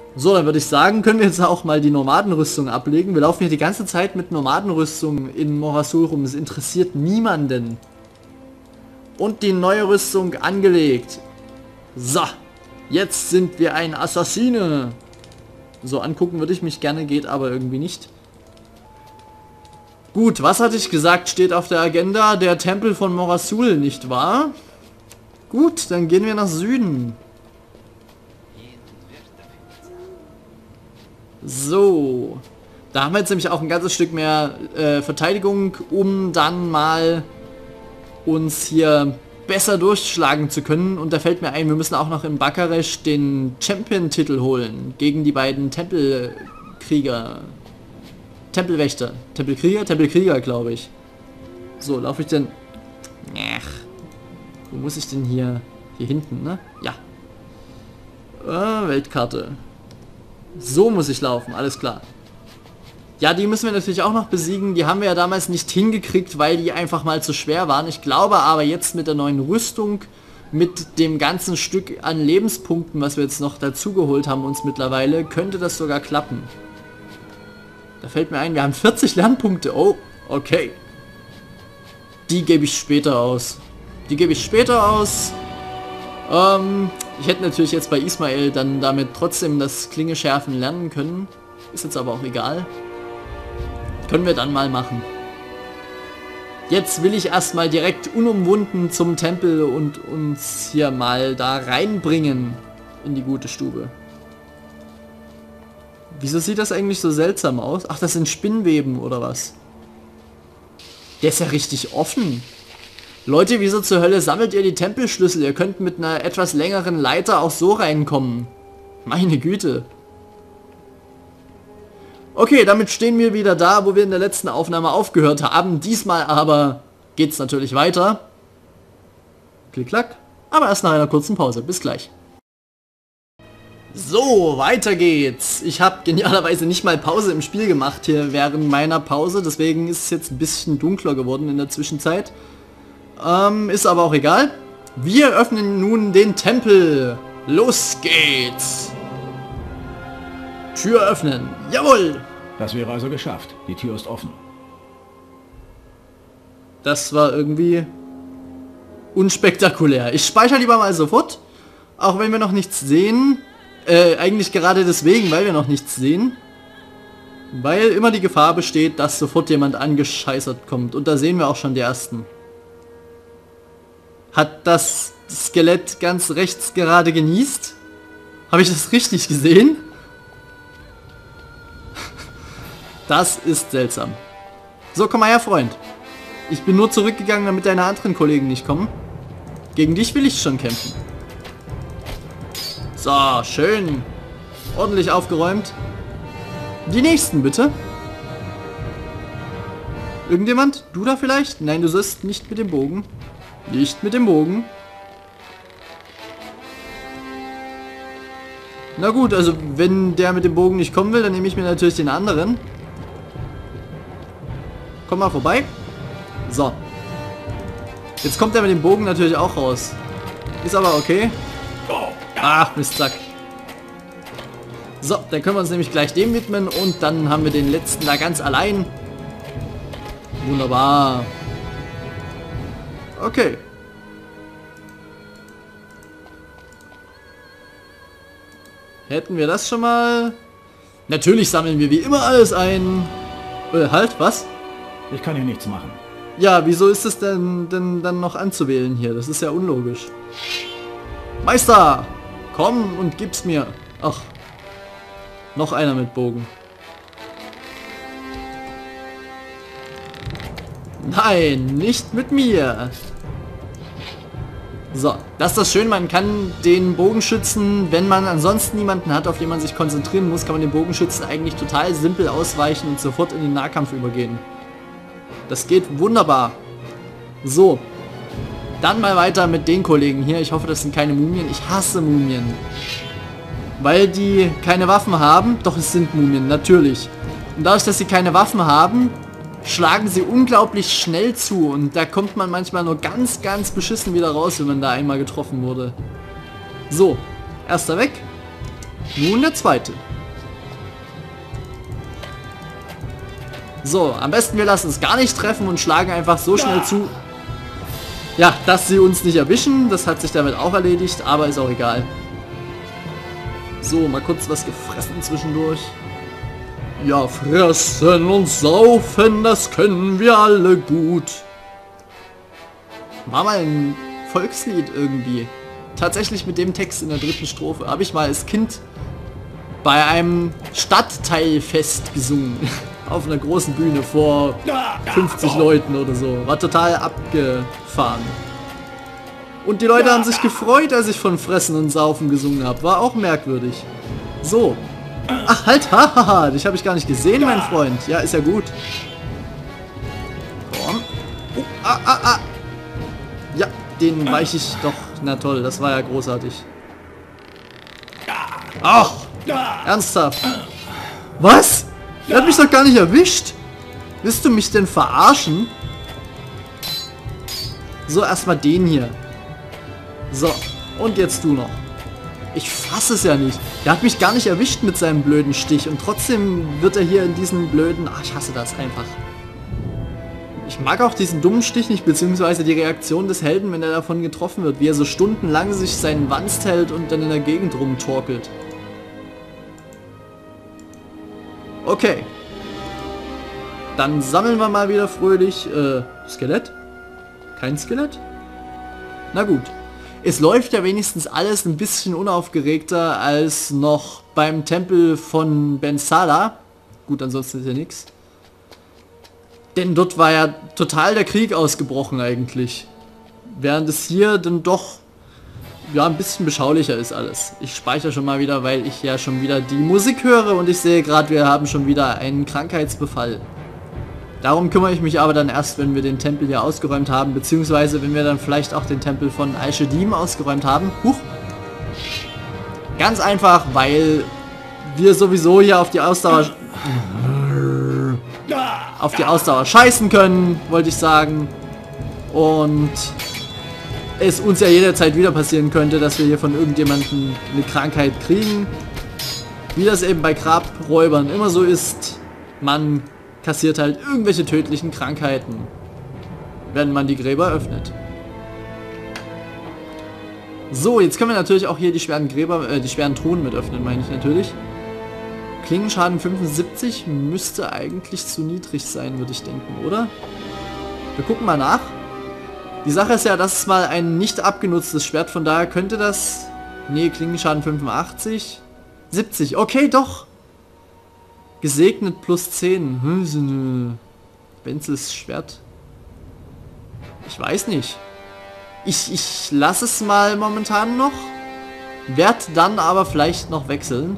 So, dann würde ich sagen, können wir jetzt auch mal die Nomadenrüstung ablegen. Wir laufen hier die ganze Zeit mit Nomadenrüstung in Morasul rum. Es interessiert niemanden. Und die neue Rüstung angelegt. So, jetzt sind wir ein Assassine. So, angucken würde ich mich gerne, geht aber irgendwie nicht. Gut, was hatte ich gesagt, steht auf der Agenda? Der Tempel von Morasul, nicht wahr? Gut, dann gehen wir nach Süden. So, da haben wir jetzt nämlich auch ein ganzes Stück mehr Verteidigung, um dann mal uns hier besser durchschlagen zu können. Und da fällt mir ein, wir müssen auch noch in Bakaresh den Champion-Titel holen gegen die beiden Tempelkrieger. Tempelwächter. Tempelkrieger, glaube ich. So, laufe ich denn... Ach, wo muss ich denn hier? Hier hinten, ne? Ja. Weltkarte. So muss ich laufen, alles klar. Ja, die müssen wir natürlich auch noch besiegen. Die haben wir ja damals nicht hingekriegt, weil die einfach mal zu schwer waren. Ich glaube aber jetzt mit der neuen Rüstung, mit dem ganzen Stück an Lebenspunkten, was wir jetzt noch dazu geholt haben uns mittlerweile, könnte das sogar klappen. Da fällt mir ein, wir haben 40 Lernpunkte. Oh, okay. Die gebe ich später aus. Die gebe ich später aus. Ich hätte natürlich jetzt bei Ismael dann damit trotzdem das Klingeschärfen lernen können. Ist jetzt aber auch egal. Können wir dann mal machen. Jetzt will ich erstmal direkt unumwunden zum Tempel und uns hier mal da reinbringen in die gute Stube. Wieso sieht das eigentlich so seltsam aus? Ach, das sind Spinnweben oder was? Der ist ja richtig offen. Leute, wieso zur Hölle sammelt ihr die Tempelschlüssel? Ihr könnt mit einer etwas längeren Leiter auch so reinkommen. Meine Güte. Okay, damit stehen wir wieder da, wo wir in der letzten Aufnahme aufgehört haben. Diesmal aber geht's natürlich weiter. Klick-klack. Aber erst nach einer kurzen Pause. Bis gleich. So, weiter geht's. Ich habe genialerweise nicht mal Pause im Spiel gemacht hier während meiner Pause. Deswegen ist es jetzt ein bisschen dunkler geworden in der Zwischenzeit. Ist aber auch egal. Wir öffnen nun den Tempel. Los geht's. Tür öffnen. Jawohl. Das wäre also geschafft. Die Tür ist offen. Das war irgendwie unspektakulär. Ich speichere lieber mal sofort. Auch wenn wir noch nichts sehen. Eigentlich gerade deswegen, weil wir noch nichts sehen. Weil immer die Gefahr besteht, dass sofort jemand angescheißert kommt. Und da sehen wir auch schon die ersten. Hat das Skelett ganz rechts gerade genießt? Habe ich das richtig gesehen? Das ist seltsam. So, komm mal her, Freund. Ich bin nur zurückgegangen, damit deine anderen Kollegen nicht kommen. Gegen dich will ich schon kämpfen. So, schön. Ordentlich aufgeräumt. Die nächsten, bitte. Irgendjemand? Du da vielleicht? Nein, du sollst nicht mit dem Bogen. Nicht mit dem Bogen. Na gut, also wenn der mit dem Bogen nicht kommen will, dann nehme ich mir natürlich den anderen. Komm mal vorbei. So. Jetzt kommt er mit dem Bogen natürlich auch raus. Ist aber okay. Ach, Mistsack. So, dann können wir uns nämlich gleich dem widmen und dann haben wir den letzten da ganz allein. Wunderbar. Okay. Hätten wir das schon mal? Natürlich sammeln wir wie immer alles ein. Halt, was? Ich kann hier nichts machen. Ja, wieso ist es denn dann noch anzuwählen hier? Das ist ja unlogisch. Meister! Komm und gib's mir. Ach. Noch einer mit Bogen. Nein, nicht mit mir. So, das ist das Schöne, man kann den Bogenschützen, wenn man ansonsten niemanden hat, auf den man sich konzentrieren muss, kann man den Bogenschützen eigentlich total simpel ausweichen und sofort in den Nahkampf übergehen. Das geht wunderbar. So, dann mal weiter mit den Kollegen hier. Ich hoffe, das sind keine Mumien. Ich hasse Mumien. Weil die keine Waffen haben. Doch, es sind Mumien, natürlich. Und dadurch, dass sie keine Waffen haben, schlagen sie unglaublich schnell zu. Und da kommt man manchmal nur ganz, ganz beschissen wieder raus, wenn man da einmal getroffen wurde. So, erster weg. Nun der zweite. So, am besten wir lassen es gar nicht treffen und schlagen einfach so schnell zu. Ja, dass sie uns nicht erwischen, das hat sich damit auch erledigt, aber ist auch egal. So, mal kurz was gefressen zwischendurch. Ja, fressen und saufen, das können wir alle gut. War mal ein Volkslied irgendwie. Tatsächlich mit dem Text in der 3. Strophe. Habe ich mal als Kind bei einem Stadtteilfest gesungen. Auf einer großen Bühne vor 50 Leuten oder so. War total abgefahren. Und die Leute haben sich gefreut, als ich von Fressen und Saufen gesungen habe. War auch merkwürdig. So. Ach halt, hahaha. Dich habe ich gar nicht gesehen, mein Freund. Ja, ist ja gut. Komm. Ja, den weiche ich doch. Na toll, das war ja großartig. Ach, ernsthaft. Was? Er hat mich doch gar nicht erwischt. Willst du mich denn verarschen? So, erstmal den hier. So, und jetzt du noch. Ich fasse es ja nicht. Der hat mich gar nicht erwischt mit seinem blöden Stich. Und trotzdem wird er hier in diesen blöden... Ach, ich hasse das einfach. Ich mag auch diesen dummen Stich nicht, beziehungsweise die Reaktion des Helden, wenn er davon getroffen wird. Wie er so stundenlang sich seinen Wanst hält und dann in der Gegend rumtorkelt. Okay. Dann sammeln wir mal wieder fröhlich. Skelett? Kein Skelett? Na gut. Es läuft ja wenigstens alles ein bisschen unaufgeregter als noch beim Tempel von Ben Sala. Gut, ansonsten ist ja nichts. Denn dort war ja total der Krieg ausgebrochen eigentlich. Während es hier dann doch ja ein bisschen beschaulicher ist alles. Ich speichere schon mal wieder, weil ich ja schon wieder die Musik höre und ich sehe gerade, wir haben schon wieder einen Krankheitsbefall. Darum kümmere ich mich aber dann erst, wenn wir den Tempel hier ausgeräumt haben, beziehungsweise wenn wir dann vielleicht auch den Tempel von Al-Shedim ausgeräumt haben. Huch! Ganz einfach, weil wir sowieso hier auf die Ausdauer scheißen können, wollte ich sagen. Und es uns ja jederzeit wieder passieren könnte, dass wir hier von irgendjemandem eine Krankheit kriegen. Wie das eben bei Grabräubern immer so ist, man kassiert halt irgendwelche tödlichen Krankheiten, wenn man die Gräber öffnet. So, jetzt können wir natürlich auch hier die schweren die schweren Truhen mit öffnen, meine ich natürlich. Klingenschaden 75 müsste eigentlich zu niedrig sein, würde ich denken, oder? Wir gucken mal nach. Die Sache ist ja, das ist mal ein nicht abgenutztes Schwert, von daher könnte das... Nee, Klingenschaden 85. 70, okay, doch. Gesegnet plus 10. Wenzels Schwert. Ich weiß nicht. Ich lasse es mal momentan noch. Werd dann aber vielleicht noch wechseln.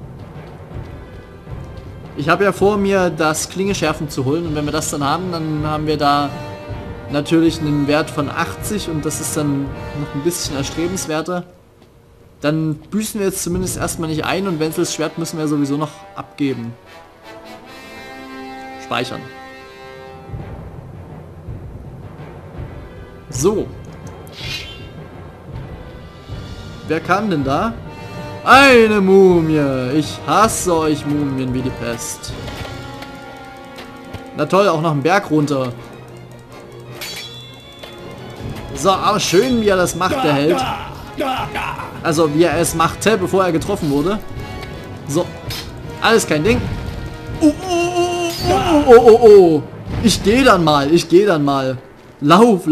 Ich habe ja vor, mir das Klingeschärfen zu holen. Und wenn wir das dann haben wir da natürlich einen Wert von 80. Und das ist dann noch ein bisschen erstrebenswerter. Dann büßen wir jetzt zumindest erstmal nicht ein. Und Wenzels Schwert müssen wir sowieso noch abgeben. Speichern. So. Wer kam denn da? Eine Mumie. Ich hasse euch Mumien wie die Pest. Na toll, auch noch einen Berg runter. So, aber schön, wie er das macht, der Held. Also, wie er es machte, bevor er getroffen wurde. So. Alles kein Ding. Oh. Ich gehe dann mal. Lauf.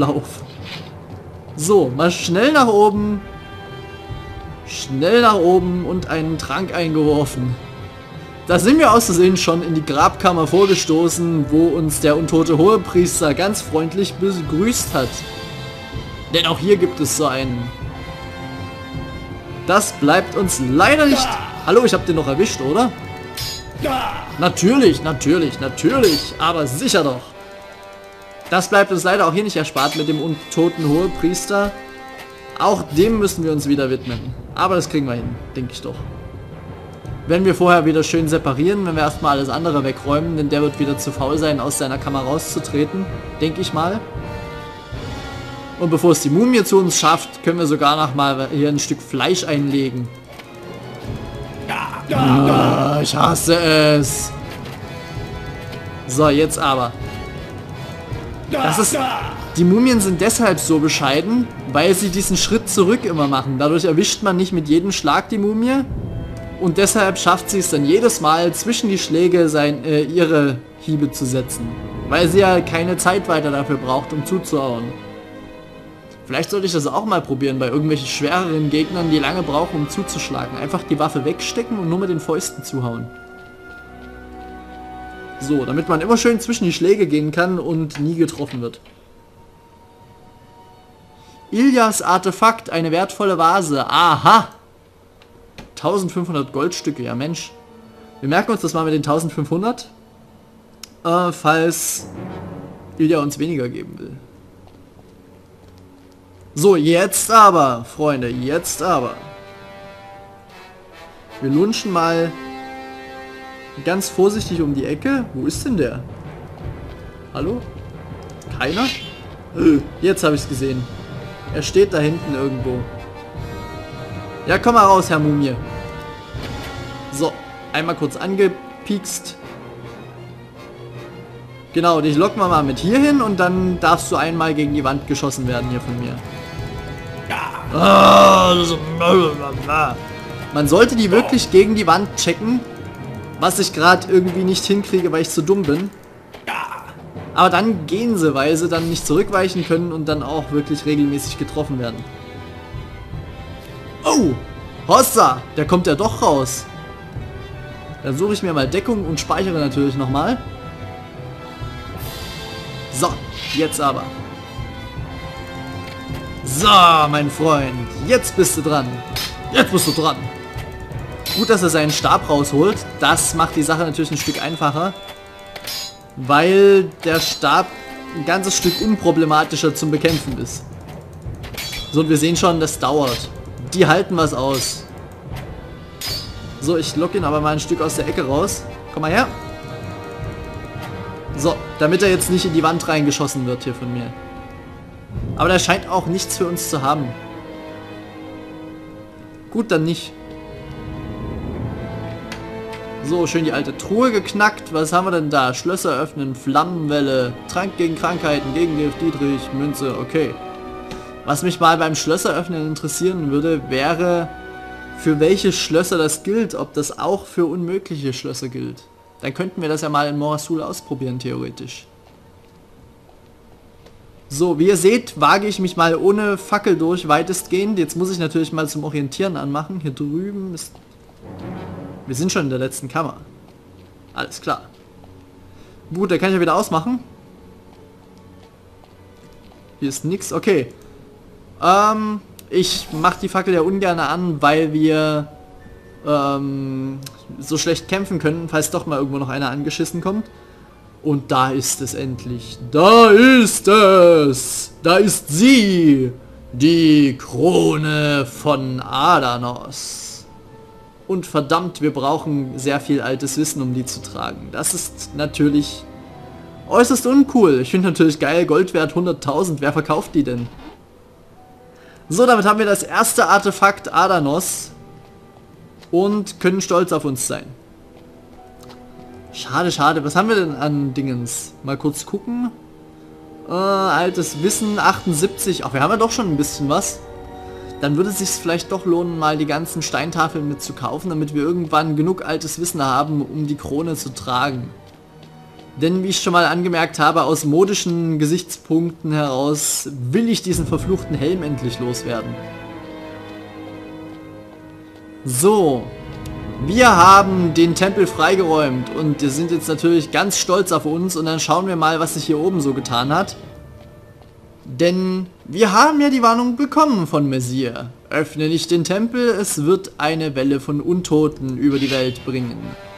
So, mal schnell nach oben. Schnell nach oben und einen Trank eingeworfen. Da sind wir aus Versehen schon in die Grabkammer vorgestoßen, wo uns der untote Hohepriester ganz freundlich begrüßt hat. Denn auch hier gibt es so einen. Das bleibt uns leider nicht... Hallo, ich habe den noch erwischt, oder? Natürlich, aber sicher doch. Das bleibt uns leider auch hier nicht erspart mit dem untoten Hohepriester. Auch dem müssen wir uns wieder widmen. Aber das kriegen wir hin, denke ich doch. Wenn wir vorher wieder schön separieren, wenn wir erstmal alles andere wegräumen, denn der wird wieder zu faul sein, aus seiner Kammer rauszutreten, denke ich mal. Und bevor es die Mumie zu uns schafft, können wir sogar noch mal hier ein Stück Fleisch einlegen. Ah, ich hasse es. So, jetzt aber. Die Mumien sind deshalb so bescheiden, weil sie diesen Schritt zurück immer machen. Dadurch erwischt man nicht mit jedem Schlag die Mumie. Und deshalb schafft sie es dann jedes Mal zwischen die Schläge ihre Hiebe zu setzen. Weil sie ja keine Zeit weiter dafür braucht, um zuzuhauen. Vielleicht sollte ich das auch mal probieren bei irgendwelchen schwereren Gegnern, die lange brauchen, um zuzuschlagen. Einfach die Waffe wegstecken und nur mit den Fäusten zuhauen. So, damit man immer schön zwischen die Schläge gehen kann und nie getroffen wird. Ilias Artefakt, eine wertvolle Vase. Aha! 1500 Goldstücke, ja Mensch. Wir merken uns das mal mit den 1500. Falls Ilya uns weniger geben will. So, jetzt aber, Freunde, jetzt aber. Wir lunchen mal ganz vorsichtig um die Ecke. Wo ist denn der? Hallo? Keiner? Jetzt habe ich es gesehen. Er steht da hinten irgendwo. Ja, komm mal raus, Herr Mumie. So, einmal kurz angepiekst. Genau, dich locken wir mal mit hier hin und dann darfst du einmal gegen die Wand geschossen werden hier von mir. Man sollte die wirklich gegen die Wand checken, was ich gerade irgendwie nicht hinkriege, weil ich zu dumm bin. Aber dann gehen sie, weil sie dann nicht zurückweichen können und dann auch wirklich regelmäßig getroffen werden. Oh, Hossa, der kommt ja doch raus. Dann suche ich mir mal Deckung und speichere natürlich nochmal. So, jetzt aber. So, mein Freund, jetzt bist du dran. Jetzt bist du dran. Gut, dass er seinen Stab rausholt. Das macht die Sache natürlich ein Stück einfacher. Weil der Stab ein ganzes Stück unproblematischer zum Bekämpfen ist. So, und wir sehen schon, das dauert. Die halten was aus. So, ich lock ihn aber mal ein Stück aus der Ecke raus. Komm mal her. So, damit er jetzt nicht in die Wand reingeschossen wird hier von mir. Aber der scheint auch nichts für uns zu haben. Gut, dann nicht. So, schön die alte Truhe geknackt. Was haben wir denn da? Schlösser öffnen, Flammenwelle, Trank gegen Krankheiten, Gegengift, Dietrich, Münze, okay. Was mich mal beim Schlösser öffnen interessieren würde, wäre, für welche Schlösser das gilt. Ob das auch für unmögliche Schlösser gilt. Dann könnten wir das ja mal in Morasul ausprobieren, theoretisch. So, wie ihr seht, wage ich mich mal ohne Fackel durch, weitestgehend. Jetzt muss ich natürlich mal zum Orientieren anmachen. Hier drüben ist... Wir sind schon in der letzten Kammer. Alles klar. Gut, da kann ich ja wieder ausmachen. Hier ist nix. Okay. Ich mache die Fackel ja ungern an, weil wir so schlecht kämpfen können, falls doch mal irgendwo noch einer angeschissen kommt. Und da ist es endlich. Da ist es. Da ist sie. Die Krone von Adanos. Und verdammt, wir brauchen sehr viel altes Wissen, um die zu tragen. Das ist natürlich äußerst uncool. Ich finde natürlich geil, Goldwert 100.000. Wer verkauft die denn? So, damit haben wir das erste Artefakt Adanos. Und können stolz auf uns sein. Schade, schade. Was haben wir denn an Dingens? Mal kurz gucken. Altes Wissen 78. Ach, wir haben ja doch schon ein bisschen was. Dann würde es sich vielleicht doch lohnen, mal die ganzen Steintafeln mit zu kaufen, damit wir irgendwann genug altes Wissen haben, um die Krone zu tragen. Denn wie ich schon mal angemerkt habe, aus modischen Gesichtspunkten heraus will ich diesen verfluchten Helm endlich loswerden. So, wir haben den Tempel freigeräumt und wir sind jetzt natürlich ganz stolz auf uns und dann schauen wir mal, was sich hier oben so getan hat. Denn wir haben ja die Warnung bekommen von Messir. Öffne nicht den Tempel, es wird eine Welle von Untoten über die Welt bringen.